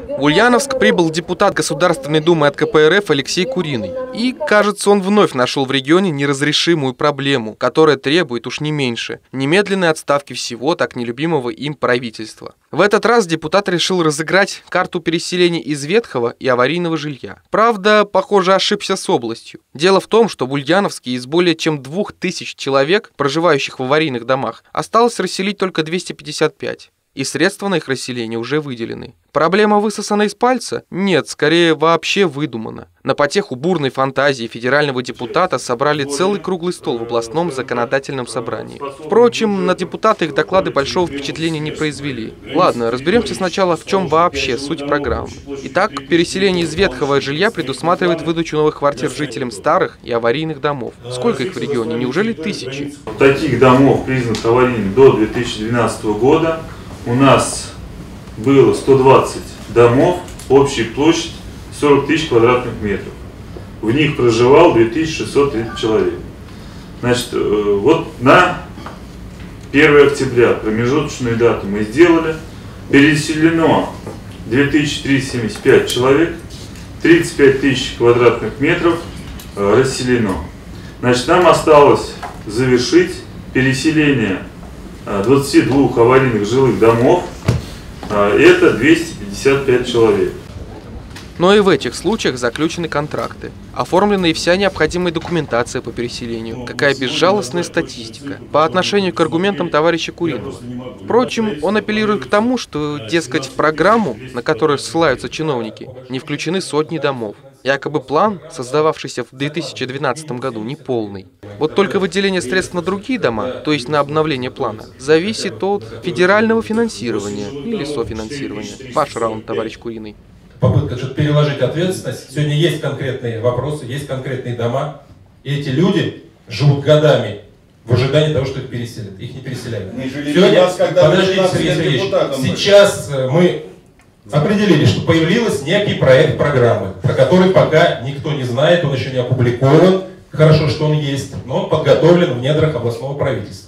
В Ульяновск прибыл депутат Государственной Думы от КПРФ Алексей Куриный. И, кажется, он вновь нашел в регионе неразрешимую проблему, которая требует уж не меньше немедленной отставки всего так нелюбимого им правительства. В этот раз депутат решил разыграть карту переселения из ветхого и аварийного жилья. Правда, похоже, ошибся с областью. Дело в том, что в Ульяновске из более чем 2000 человек, проживающих в аварийных домах, осталось расселить только 255. И средства на их расселение уже выделены. Проблема высосана из пальца? Нет, скорее вообще выдумана. На потеху бурной фантазии федерального депутата собрали целый круглый стол в областном законодательном собрании. Впрочем, на депутата их доклады большого впечатления не произвели. Ладно, разберемся сначала, в чем вообще суть программы. Итак, переселение из ветхого жилья предусматривает выдачу новых квартир жителям старых и аварийных домов. Сколько их в регионе? Неужели тысячи? Таких домов, признанных аварийными до 2012 года, у нас было 120 домов, общая площадь 40 тысяч квадратных метров. В них проживало 2630 человек. Значит, вот на 1 октября промежуточную дату мы сделали. Переселено 2375 человек, 35 тысяч квадратных метров расселено. Значит, нам осталось завершить переселение 22 аварийных жилых домов, это 255 человек. Но и в этих случаях заключены контракты. Оформлена и вся необходимая документация по переселению. Какая безжалостная статистика по отношению к аргументам товарища Куриного. Впрочем, он апеллирует к тому, что, дескать, в программу, на которую ссылаются чиновники, не включены сотни домов. Якобы план, создававшийся в 2012 году, неполный. Вот только выделение средств на другие дома, то есть на обновление плана, зависит от федерального финансирования или софинансирования. Ваш раунд, товарищ Куриный. Попытка что-то переложить ответственность. Сегодня есть конкретные вопросы, есть конкретные дома. И эти люди живут годами в ожидании того, что их переселят. Их не переселяют. Сегодня, подождите, Сергей Сергеевич, сейчас мы определили, что появился некий проект программы, про который пока никто не знает, он еще не опубликован. Хорошо, что он есть, но он подготовлен в недрах областного правительства.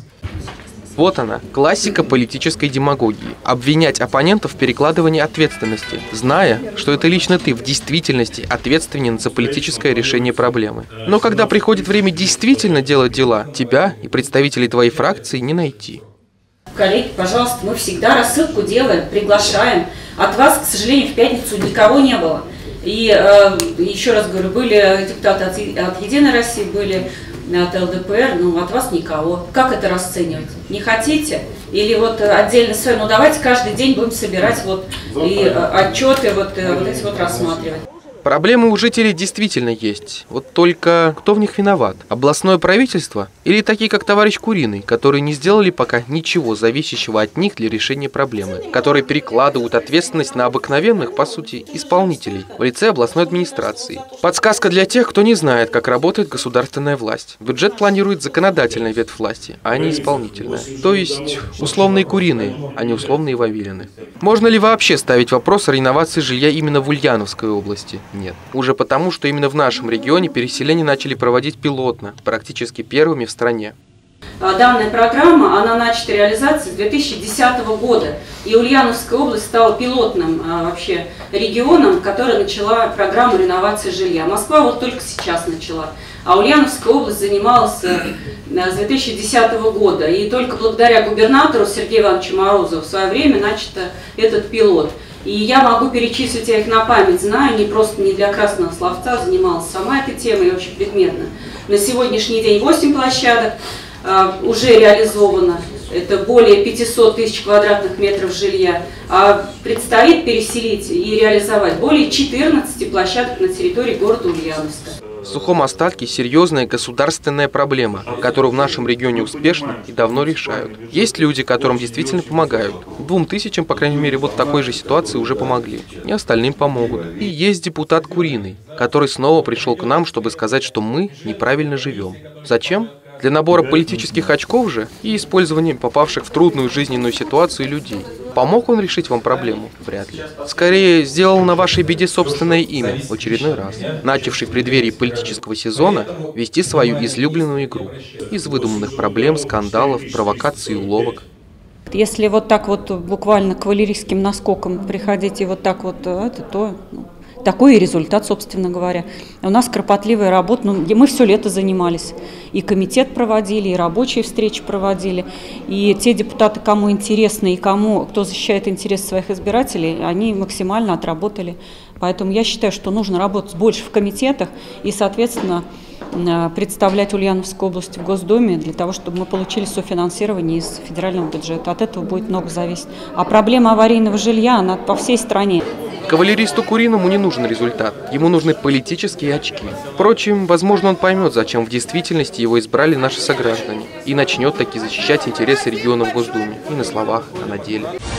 Вот она, классика политической демагогии. Обвинять оппонентов в перекладывании ответственности, зная, что это лично ты в действительности ответственен за политическое решение проблемы. Но когда приходит время действительно делать дела, тебя и представителей твоей фракции не найти. Коллеги, пожалуйста, мы всегда рассылку делаем, приглашаем. От вас, к сожалению, в пятницу никого не было. И еще раз говорю, были депутаты от «Единой России», были от ЛДПР, но от вас никого. Как это расценивать? Не хотите? Или вот отдельно свое? Ну давайте каждый день будем собирать вот и отчеты вот эти вот рассматривать. Проблемы у жителей действительно есть. Вот только кто в них виноват? Областное правительство? Или такие, как товарищ Куриный, которые не сделали пока ничего зависящего от них для решения проблемы, которые перекладывают ответственность на обыкновенных, по сути, исполнителей в лице областной администрации. Подсказка для тех, кто не знает, как работает государственная власть. Бюджет планирует законодательная ветвь власти, а не исполнительная. То есть условные Куриные, а не условные Вавилины. Можно ли вообще ставить вопрос о реновации жилья именно в Ульяновской области? Нет. Уже потому, что именно в нашем регионе переселение начали проводить пилотно, практически первыми в стране. Данная программа, она начата реализацией с 2010 года. И Ульяновская область стала пилотным вообще регионом, который начала программу реновации жилья. Москва вот только сейчас начала. А Ульяновская область занималась с 2010 года. И только благодаря губернатору Сергею Ивановичу Морозову в свое время начат этот пилот. И я могу перечислить, я их на память знаю, не для красного словца, занималась сама этой темой очень предметно. На сегодняшний день 8 площадок уже реализовано, это более 500 тысяч квадратных метров жилья. А предстоит переселить и реализовать более 14 площадок на территории города Ульяновска. В сухом остатке серьезная государственная проблема, которую в нашем регионе успешно и давно решают. Есть люди, которым действительно помогают. 2000, по крайней мере, вот в такой же ситуации уже помогли. И остальным помогут. И есть депутат Куриный, который снова пришел к нам, чтобы сказать, что мы неправильно живем. Зачем? Для набора политических очков же и использования попавших в трудную жизненную ситуацию людей. Помог он решить вам проблему? Вряд ли. Скорее, сделал на вашей беде собственное имя в очередной раз, начавший в преддверии политического сезона вести свою излюбленную игру из выдуманных проблем, скандалов, провокаций и уловок. Если вот так вот буквально кавалерийским наскоком приходить и вот так вот, то такой и результат, собственно говоря. У нас кропотливая работа, мы все лето занимались. И комитет проводили, и рабочие встречи проводили. И те депутаты, кому интересно, и кто защищает интересы своих избирателей, они максимально отработали. Поэтому я считаю, что нужно работать больше в комитетах и, соответственно, представлять Ульяновскую область в Госдуме для того, чтобы мы получили софинансирование из федерального бюджета. От этого будет много зависеть. А проблема аварийного жилья, она по всей стране. Кавалеристу Куриному не нужен результат, ему нужны политические очки. Впрочем, возможно, он поймет, зачем в действительности его избрали наши сограждане, и начнет таки защищать интересы региона в Госдуме, и на словах, а на деле.